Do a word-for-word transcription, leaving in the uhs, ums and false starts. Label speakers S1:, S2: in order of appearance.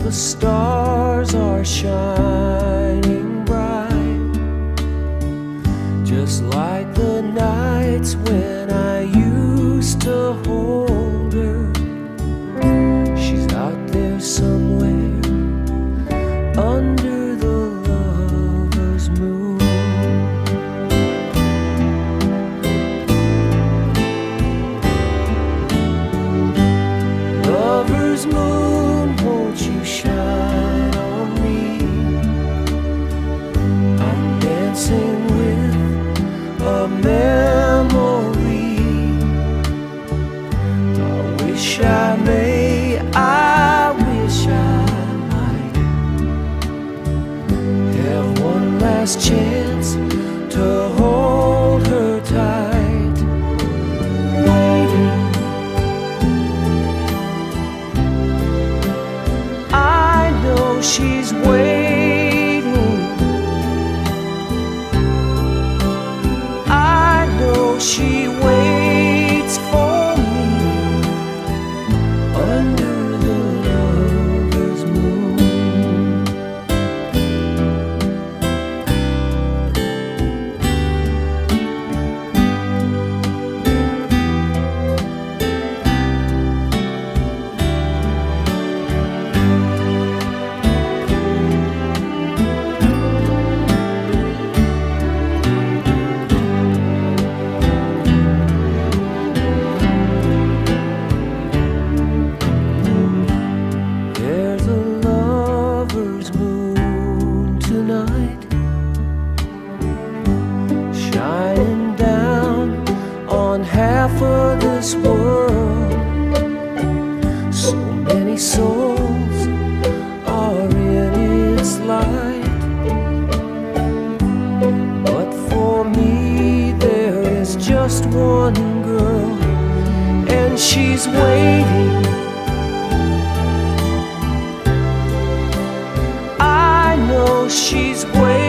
S1: the stars are shining bright, just like the nights when I used to hold her. She's out there somewhere under the lover's moon. Lover's moon, won't you shine on me? I'm dancing with a memory. I wish I may, I wish I might have one last chance to hold her tight. Waiting, I know she's waiting. I know she waits for me under the lover's moon. There's a lover's moon tonight, shining down on half of this world. So many souls are in its light, but for me there is just one girl, and she's waiting. I know she's waiting.